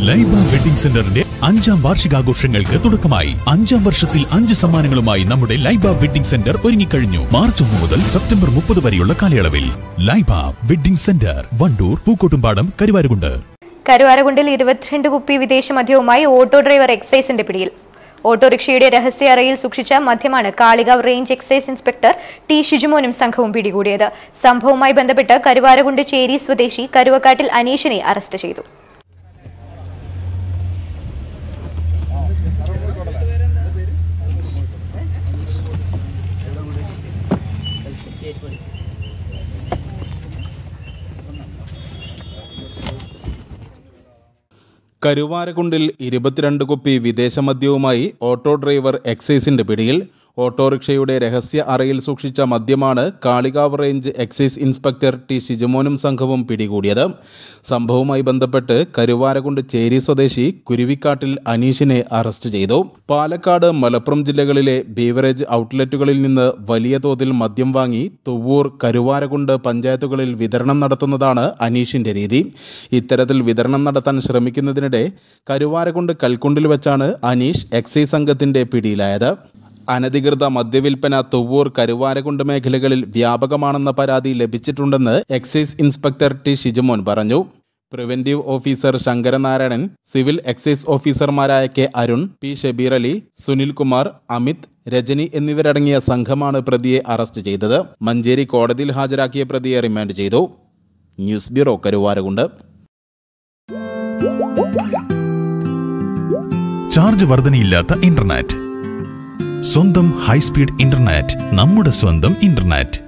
Laiba wedding സെന്ററിന്റെ 5ാം വാർഷികാഘോഷങ്ങൾക്ക് തുടക്കമായി. 5ാം വർഷത്തിൽ 5 സമ്മാനങ്ങളുമായി നമ്മുടെ ലൈബ വെഡിംഗ് സെന്റർ ഒരുങ്ങിക്കഴിഞ്ഞു. മാർച്ച് 1 മുതൽ സെപ്റ്റംബർ 30 വരെയുള്ള കാലയളവിൽ ലൈബ വെഡിംഗ് സെന്റർ, വണ്ടൂർ, പൂക്കോട്ടുംപാടം, കരുവാരകുണ്ട്. കരുവാരകുണ്ടിൽ 22 കുപ്പി വിദേശ മദ്യവുമായി ഓട്ടോ ഡ്രൈവർ എക്സൈസിന്റെ പിടിയിൽ. ഓട്ടോറിക്ഷയുടെ രഹസ്യ അറയിൽ സൂക്ഷിച്ച മദ്യമാണ് Kalikavu range excise inspector T ഷിജുമോനും സംഘവും പിടികൂടിയത്. സംഭവവുമായി ബന്ധപ്പെട്ട് കരുവാരകുണ്ട് ചേരി സ്വദേശി കരുവക്കാട്ടിൽ അനീഷിനെ അറസ്റ്റ് ചെയ്തു. കരുവാരകുണ്ടിൽ 22 കുപ്പി വിദേശമദ്യവുമായി ഓട്ടോ ഡ്രൈവർ എക്സൈസിന്റെ പിടിയിൽ. ഓട്ടോറിക്ഷയുടെ രഹസ്യ അറയിൽ സൂക്ഷിച്ച മദ്യമാണ് Kalikavu range excise inspector T ഷിജുമോനും സംഘവും പിടികൂടിയത്. സംഭവവുമായി ബന്ധപ്പെട്ട് കരുവാരകുണ്ട് ചേരി സ്വദേശി കുരുവിക്കാട്ടിൽ അനീഷിനെ അറസ്റ്റ് ചെയ്തു. പാലക്കാട്, മലപ്പുറം ജില്ലകളിലെ ബീവറേജ് ഔട്ട്ലെറ്റുകളിൽ നിന്ന് വലിയ തോതിൽ മദ്യം വാങ്ങി തുവ്വൂർ, കരുവാരകുണ്ട് പഞ്ചായത്തുകളിൽ വിതരണം നടത്തുന്നതാണ് അനീഷിന്റെ രീതി. ഇത്തരത്തിൽ വിതരണം നടത്താൻ ശ്രമിക്കുന്നതിനിടെ കരുവാരകുണ്ട് കൽക്കുണ്ടിൽ വെച്ചാണ് അനീഷ് എക്സൈസ് സംഘത്തിന്റെ പിടിയിലായത്. അനധികൃത മദ്യവിൽപ്പന തുവ്വൂർ, കരുവാരകുണ്ട് മേഖലകളിൽ വ്യാപകമാണെന്ന പരാതി ലഭിച്ചിട്ടുണ്ടെന്ന് എക്സൈസ് ഇൻസ്പെക്ടർ ടി ഷിജുമോൻ പറഞ്ഞു. Preventive officer Sankaranarayanan, civil excise ഓഫീസർമാരായ കെ അരുൺ, പി ഷബീർ അലി, സുനിൽകുമാർ, അമിത്, രജനി എന്നിവരടങ്ങിയ സംഘമാണ് പ്രതിയെ അറസ്റ്റ് ചെയ്തത്. മഞ്ചേരി കോടതിയിൽ ഹാജരാക്കിയ പ്രതിയെ റിമാൻഡ് ചെയ്തു. News bureau, Karuvarakundu. ചാർജ് വർധനയില്ലാത്ത ഇന്റർനെറ്റ്, സ്വന്തം ഹൈസ്പീഡ് ഇന്റർനെറ്റ്, നമ്മുടെ സ്വന്തം ഇന്റർനെറ്റ്.